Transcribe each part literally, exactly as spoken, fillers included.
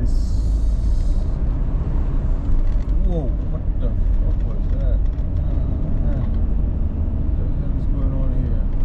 this. Whoa, what the fuck was that? Oh, man. What the hell is going on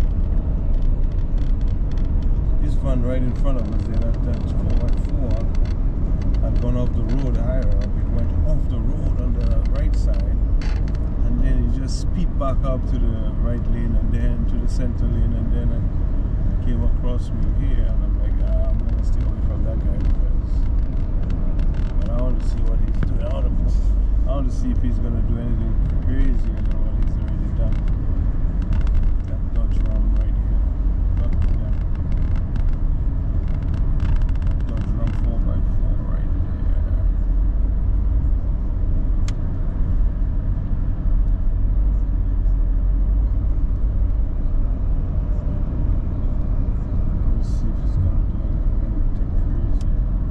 here? This van right in front of us there, that that's four by four, had gone off the road higher up. It went off the road on the right side, and then it just speed back up to the right lane, and then to the center lane, and then it came across me here, and I'm like, ah, I'm gonna stay away from that guy because but I want to see what he's doing. I want to, I want to see if he's gonna do anything crazy and what he's already done. That Dodge Ram right here. But, yeah. That Dodge Ram four by four right there. Let's see if he's gonna do anything crazy.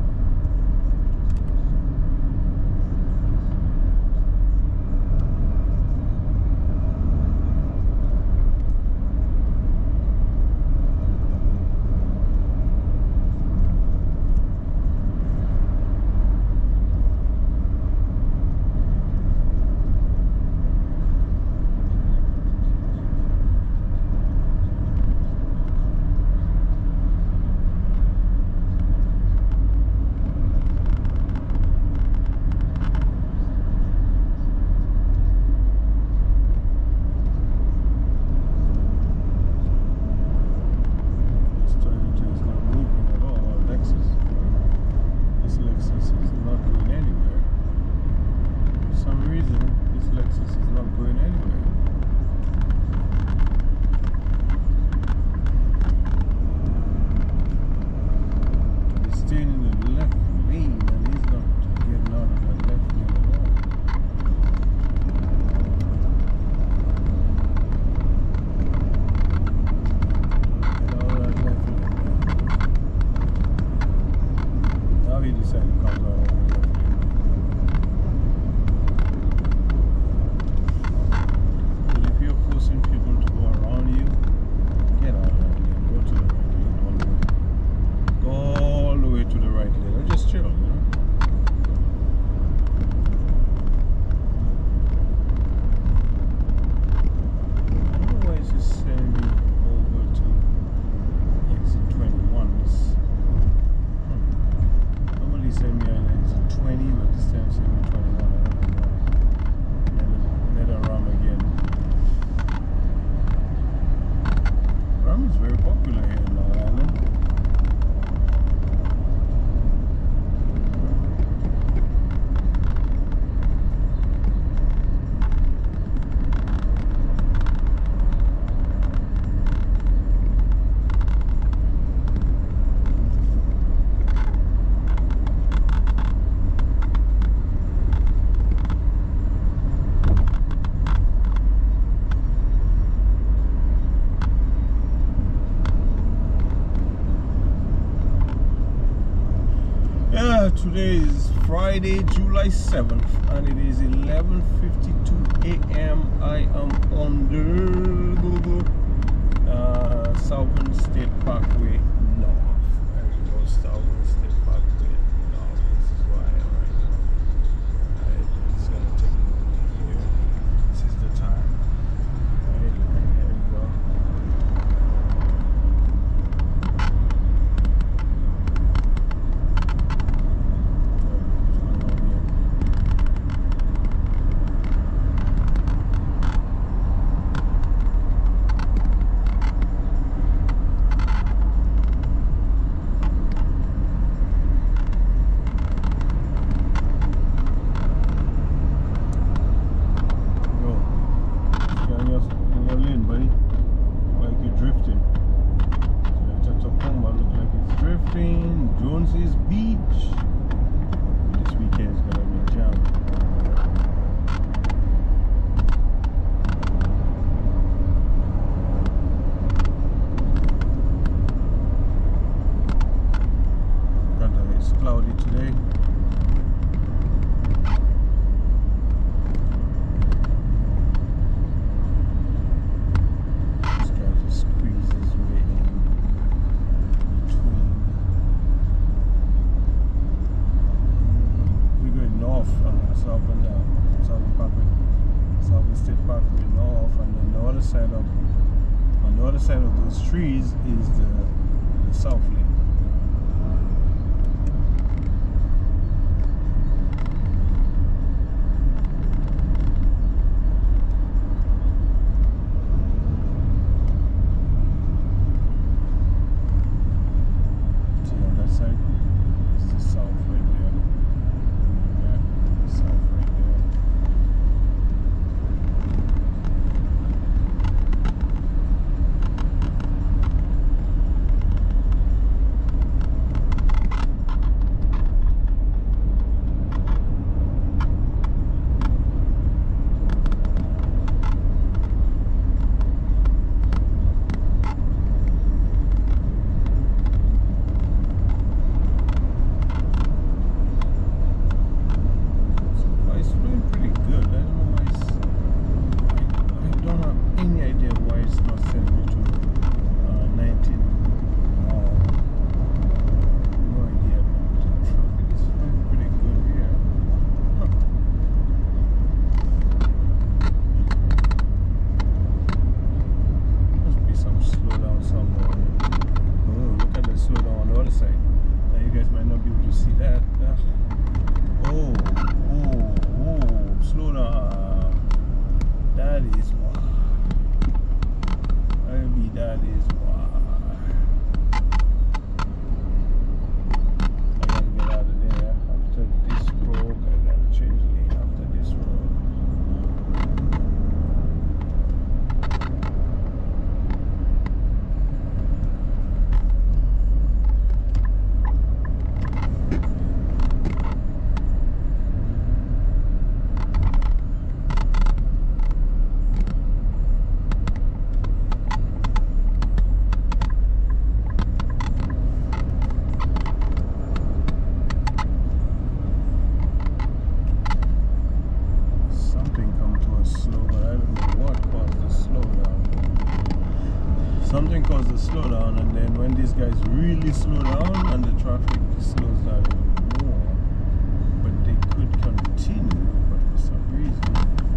Today is Friday, July seventh, and it is eleven fifty-two a m I am on the uh, Southern State Parkway North. There we go, Southern State Parkway North. This is where I am right now. Right, it's gonna take me over here. This is the time. Right, and here we go. those trees is the, the south lane. Something caused the slowdown, and then when these guys really slow down and the traffic slows down even more, but they could continue, but for some reason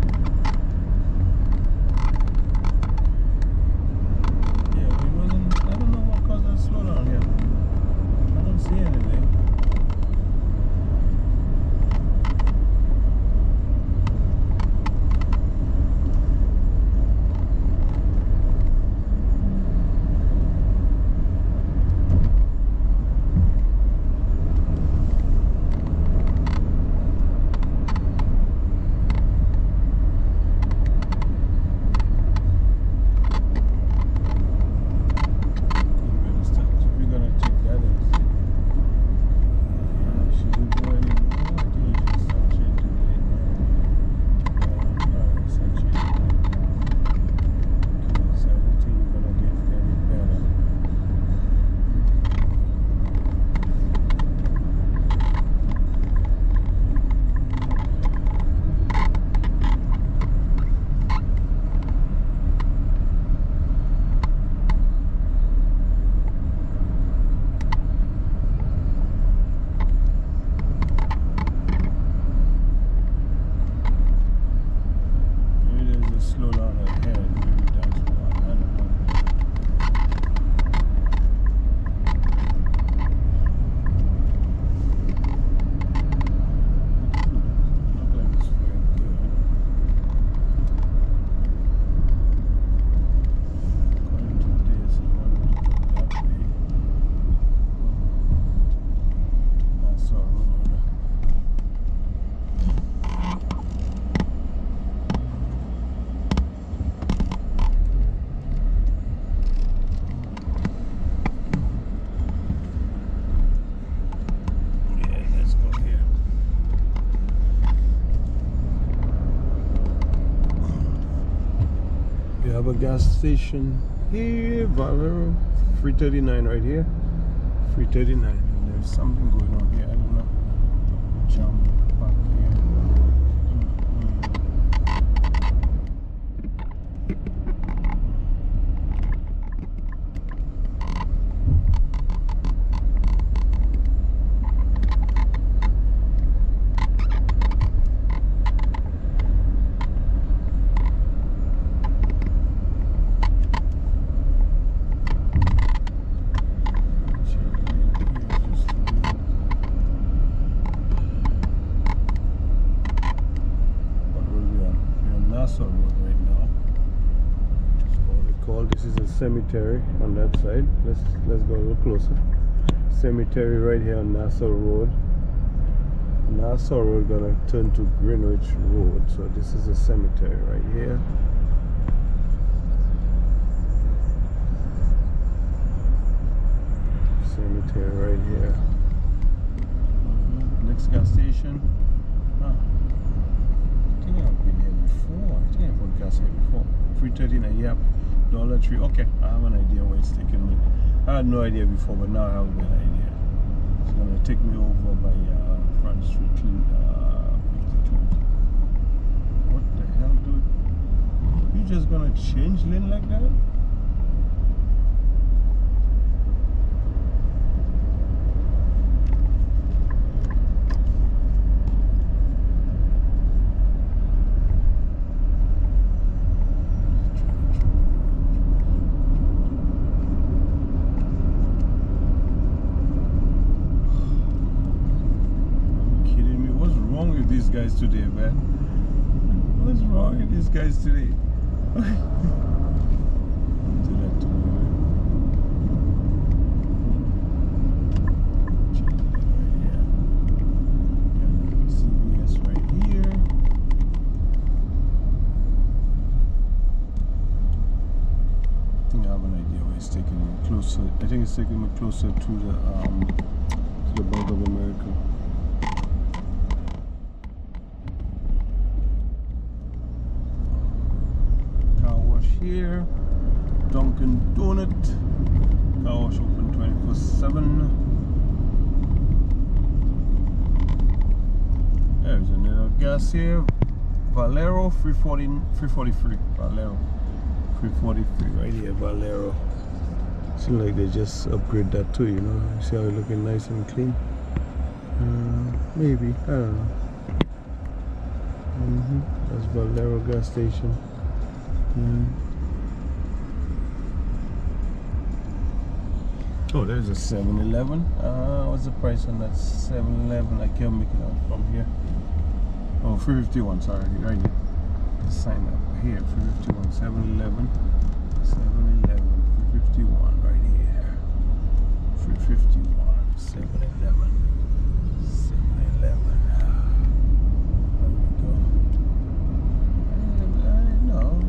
yeah, it wasn't, I don't know what caused that slowdown here. I don't see anything. Have a gas station here, Valero, three thirty-nine right here, three thirty-nine, and there's something going on here, I don't know, jump back here. cemetery on that side. Let's let's go a little closer. Cemetery right here on Nassau Road. Nassau Road gonna turn to Greenwich Road, so this is a cemetery right here. Cemetery right here. Mm-hmm. Next gas station. Ah. I think I've been here before. I think I've got gas here before. three thirty-nine, yep. Dollar Tree. Okay, I have an idea where it's taking me. I had no idea before, but now I have a good idea. It's gonna take me over by uh, Front Street, uh, fifty twenty. What the hell, dude? You just gonna change lane like that? These guys today, man. What's wrong with these guys today? Do that to me, man. Right here. C V S right here. I think I have an idea where it's taking me closer. I think it's taking me closer to the um to the Bank of America. Here, Dunkin' Donut, car wash open twenty-four seven. There's another gas here, Valero three forty, three forty-three, Valero three forty-three right here, Valero. Seems like they just upgrade that too, you know. See how it's looking nice and clean. Uh, maybe, I don't know. Mm-hmm. That's Valero gas station. Mm. Oh, there's a seven eleven. Uh, what's the price on that seven eleven? I can't make it out from here. Oh, three fifty-one, sorry, right here. The sign up here, three fifty-one, seven eleven. seven eleven, three fifty-one, right here. three fifty-one, seven eleven. seven eleven. There we go. And I know.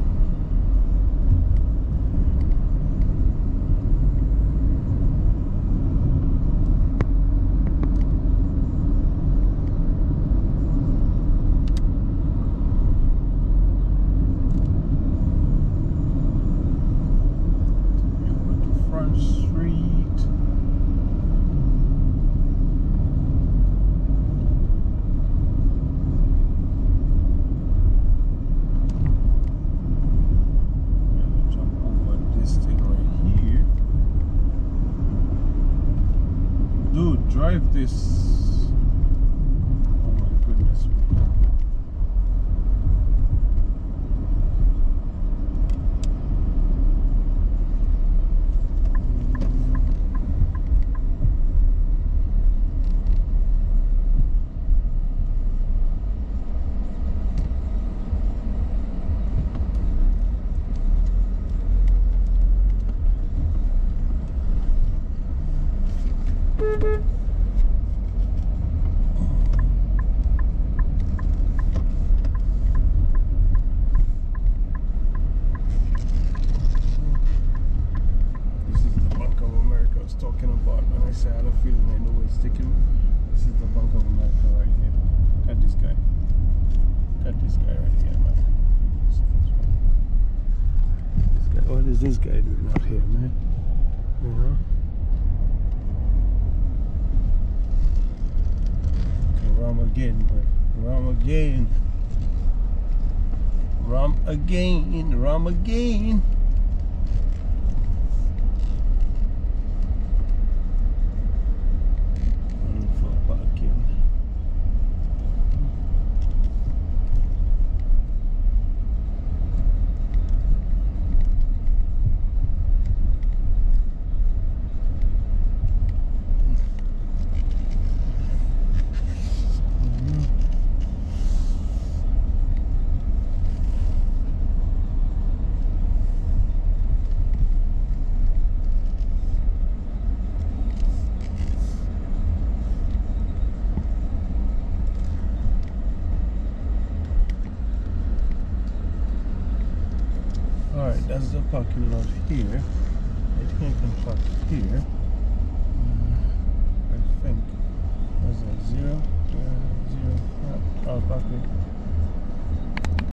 Drive this. Oh my goodness. Talking about when I say I had a feeling I know where it's taking me. This is the Bank of America right here. Got this guy. Got this guy right here, man. This guy, what is this guy doing out here, man? You know? Ram again, boy. Ram again. Ram again. Ram again. Alright, that's the parking lot here. I think I can park here. Uh, I think. Was it zero? Uh, zero. Uh, oh, Parkway.